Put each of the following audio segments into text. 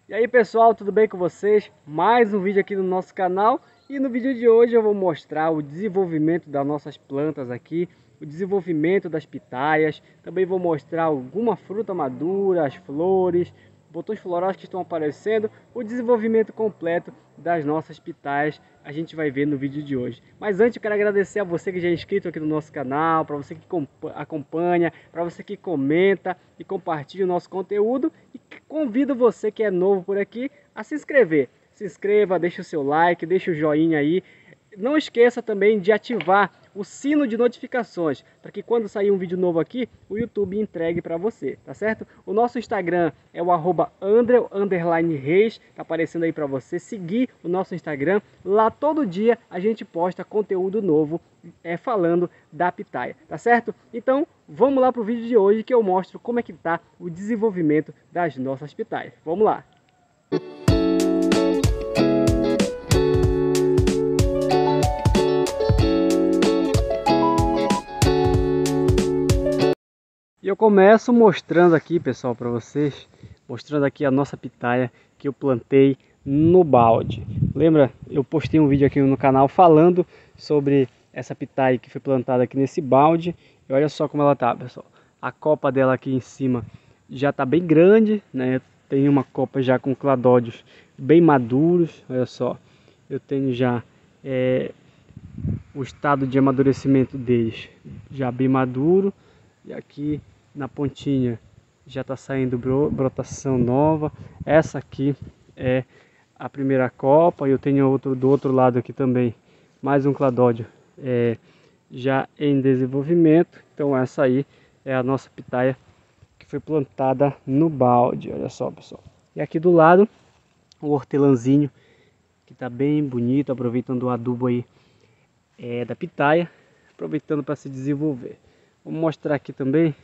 E aí pessoal, tudo bem com vocês? Mais um vídeo aqui no nosso canal. E no vídeo de hoje eu vou mostrar o desenvolvimento das nossas plantas aqui, o desenvolvimento das pitaias. Também vou mostrar alguma fruta madura, as flores, botões florais que estão aparecendo, o desenvolvimento completo das nossas pitaias a gente vai ver no vídeo de hoje. Mas antes eu quero agradecer a você que já é inscrito aqui no nosso canal, para você que acompanha, para você que comenta e compartilha o nosso conteúdo, e convido você que é novo por aqui a se inscrever. Se inscreva, deixa o seu like, deixa o joinha aí. Não esqueça também de ativar o sino de notificações, para que quando sair um vídeo novo aqui, o YouTube entregue para você, tá certo? O nosso Instagram é o @André_Reis, tá aparecendo aí para você seguir o nosso Instagram. Lá todo dia a gente posta conteúdo novo falando da pitaia, tá certo? Então vamos lá para o vídeo de hoje que eu mostro como é que tá o desenvolvimento das nossas pitaias. Vamos lá! E eu começo mostrando aqui, pessoal, para vocês, mostrando aqui a nossa pitaia que eu plantei no balde. Lembra? Eu postei um vídeo aqui no canal falando sobre essa pitaia que foi plantada aqui nesse balde. E olha só como ela tá, pessoal. A copa dela aqui em cima já tá bem grande, né? Tem uma copa já com cladódios bem maduros, olha só. Eu tenho já o estado de amadurecimento deles já bem maduro. E aqui na pontinha já está saindo brotação nova. Essa aqui é a primeira copa. Eu tenho outro do outro lado aqui também, mais um cladódio já em desenvolvimento. Então essa aí é a nossa pitaia que foi plantada no balde. Olha só, pessoal. E aqui do lado o hortelãzinho que está bem bonito, aproveitando o adubo aí da pitaia, aproveitando para se desenvolver. Vou mostrar aqui também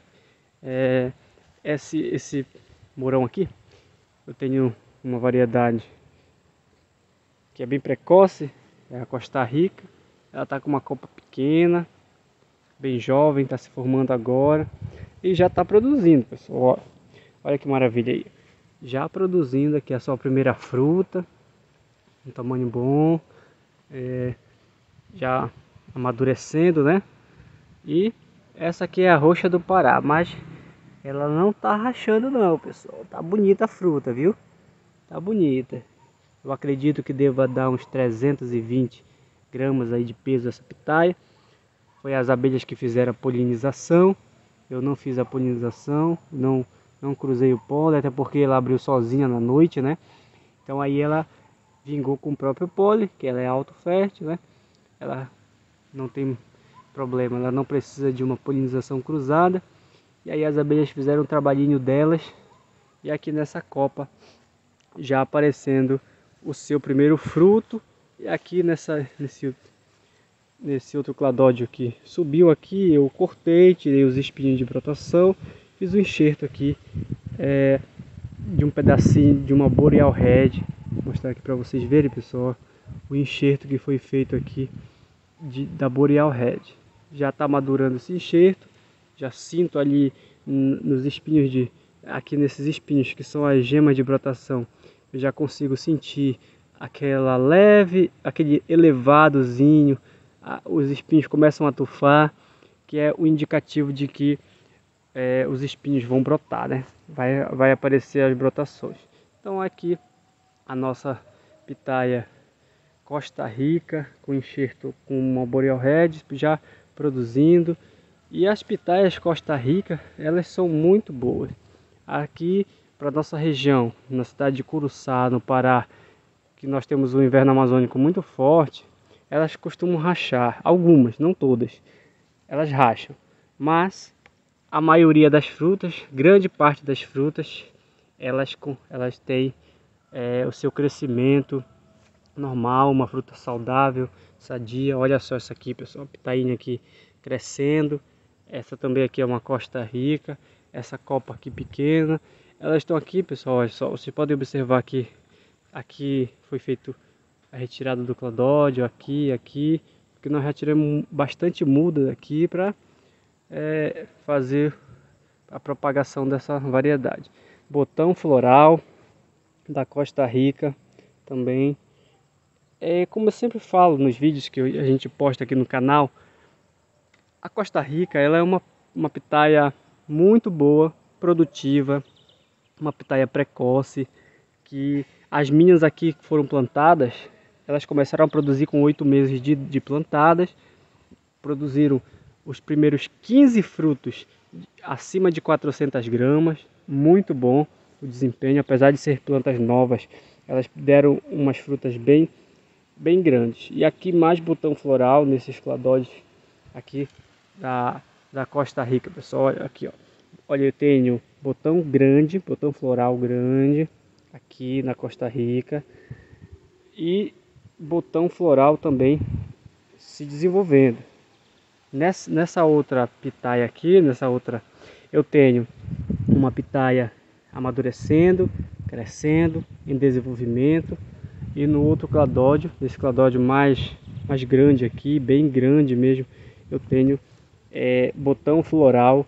esse mourão aqui. Eu tenho uma variedade que é bem precoce, é a Costa Rica. Ela está com uma copa pequena, bem jovem, está se formando agora e já está produzindo, pessoal. Olha que maravilha aí, já produzindo aqui a sua primeira fruta, um tamanho bom, já amadurecendo, né? E essa aqui é a roxa do Pará, mas ela não tá rachando não, pessoal. Tá bonita a fruta, viu? Tá bonita. Eu acredito que deva dar uns 320 gramas aí de peso essa pitaia. Foi as abelhas que fizeram a polinização. Eu não fiz a polinização, não cruzei o pólen, até porque ela abriu sozinha na noite, né? Então aí ela vingou com o próprio pólen, que ela é autofértil, né? Ela não tem problema, ela não precisa de uma polinização cruzada. E aí as abelhas fizeram o trabalhinho delas. E aqui nessa copa já aparecendo o seu primeiro fruto. E aqui nesse outro cladódio aqui subiu aqui, eu cortei, tirei os espinhos de brotação, fiz um enxerto aqui de um pedacinho de uma Boreal Red. Vou mostrar aqui para vocês verem, pessoal, o enxerto que foi feito aqui da Boreal Red. Já está madurando esse enxerto, já sinto ali nos espinhos aqui nesses espinhos que são as gemas de brotação, eu já consigo sentir aquele elevadozinho, os espinhos começam a tufar, que é o indicativo de que os espinhos vão brotar, né? Vai aparecer as brotações. Então aqui a nossa pitaia Costa Rica com enxerto com uma Boreal Red já produzindo. E as pitaias Costa Rica, elas são muito boas. Aqui para nossa região, na cidade de Curuçá, no Pará, que nós temos um inverno amazônico muito forte, elas costumam rachar, algumas, não todas, elas racham. Mas a maioria das frutas, grande parte das frutas, elas têm o seu crescimento normal, uma fruta saudável, sadia. Olha só essa aqui, pessoal, a pitainha aqui crescendo. Essa também aqui é uma Costa Rica, essa copa aqui pequena. Elas estão aqui, pessoal, olha só, vocês podem observar aqui foi feito a retirada do cladódio, aqui, porque nós retiramos bastante muda aqui para fazer a propagação dessa variedade. Botão floral, da Costa Rica também. Como eu sempre falo nos vídeos que a gente posta aqui no canal, a Costa Rica ela é uma pitaia muito boa, produtiva, uma pitaia precoce, que as minhas aqui que foram plantadas, elas começaram a produzir com 8 meses de plantadas, produziram os primeiros 15 frutos acima de 400 gramas, muito bom o desempenho, apesar de ser plantas novas, elas deram umas frutas bem grandes. E aqui mais botão floral nesses cladóides aqui da Costa Rica, pessoal. Olha aqui, ó. Olha, eu tenho botão grande, botão floral grande aqui na Costa Rica e botão floral também se desenvolvendo. Nessa outra pitaia aqui, eu tenho uma pitaia amadurecendo, crescendo, em desenvolvimento. E no outro cladódio, nesse cladódio mais grande aqui, bem grande mesmo, eu tenho botão floral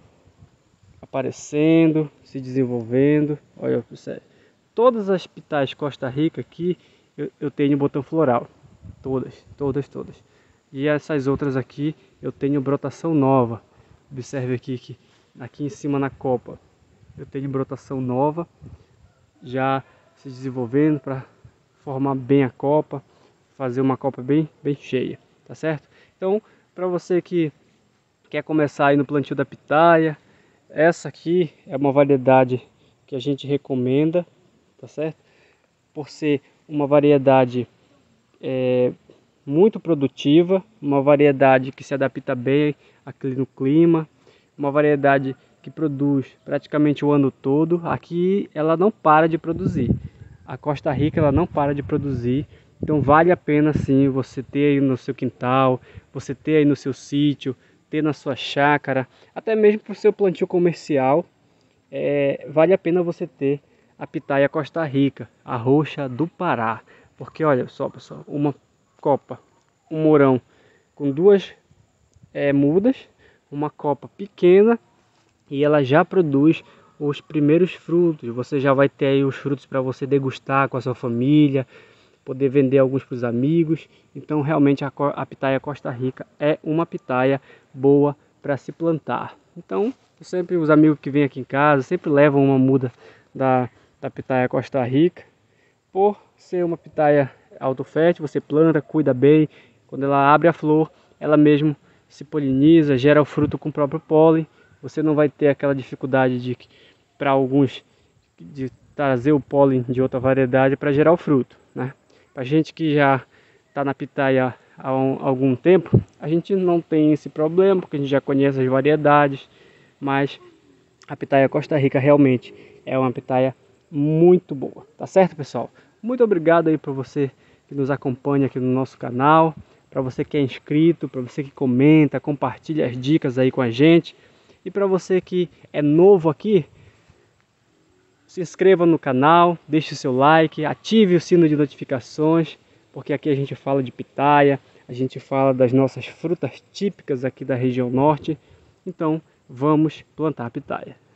aparecendo, se desenvolvendo. Olha, todas as pitaias Costa Rica aqui eu tenho botão floral, todas. E essas outras aqui eu tenho brotação nova. Observe aqui que aqui em cima na copa eu tenho brotação nova, já se desenvolvendo para formar bem a copa, fazer uma copa bem cheia, tá certo? Então, para você que quer começar aí no plantio da pitaia, essa aqui é uma variedade que a gente recomenda, tá certo? Por ser uma variedade muito produtiva, uma variedade que se adapta bem aqui no clima, uma variedade que produz praticamente o ano todo. Aqui ela não para de produzir. A Costa Rica ela não para de produzir, então vale a pena sim você ter aí no seu quintal, você ter aí no seu sítio, ter na sua chácara, até mesmo para o seu plantio comercial, vale a pena você ter a pitaia Costa Rica, a roxa do Pará, porque olha só pessoal, uma copa, um morão com duas mudas, uma copa pequena e ela já produz os primeiros frutos. Você já vai ter aí os frutos para você degustar com a sua família, poder vender alguns para os amigos. Então realmente a pitaia Costa Rica é uma pitaia boa para se plantar. Então sempre os amigos que vêm aqui em casa sempre levam uma muda da pitaia Costa Rica, por ser uma pitaia autofértil. Você planta, cuida bem, quando ela abre a flor ela mesmo se poliniza, gera o fruto com o próprio pólen. Você não vai ter aquela dificuldade para alguns, de trazer o pólen de outra variedade para gerar o fruto, né? Para gente que já está na pitaia há algum tempo, a gente não tem esse problema, porque a gente já conhece as variedades, mas a pitaia Costa Rica realmente é uma pitaia muito boa, tá certo, pessoal? Muito obrigado aí para você que nos acompanha aqui no nosso canal, para você que é inscrito, para você que comenta, compartilha as dicas aí com a gente, e para você que é novo aqui, se inscreva no canal, deixe o seu like, ative o sino de notificações, porque aqui a gente fala de pitaia, a gente fala das nossas frutas típicas aqui da região norte. Então vamos plantar pitaia.